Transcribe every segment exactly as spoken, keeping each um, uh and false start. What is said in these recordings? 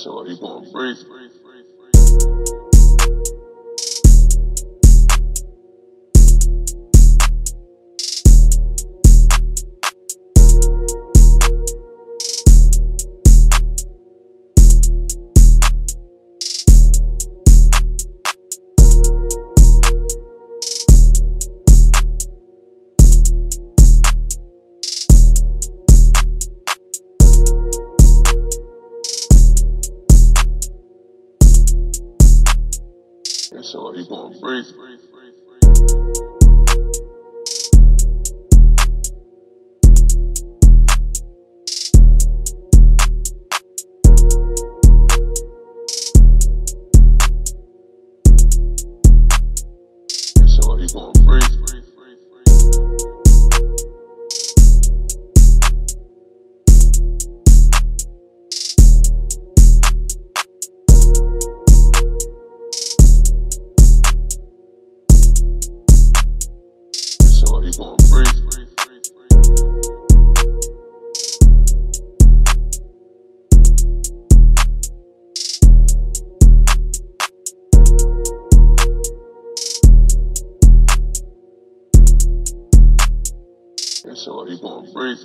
So like you going breathe. So like you going breathe. So like you going breathe. So like you going breathe. So like you going breathe.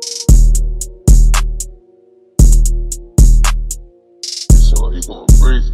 So like you going breathe.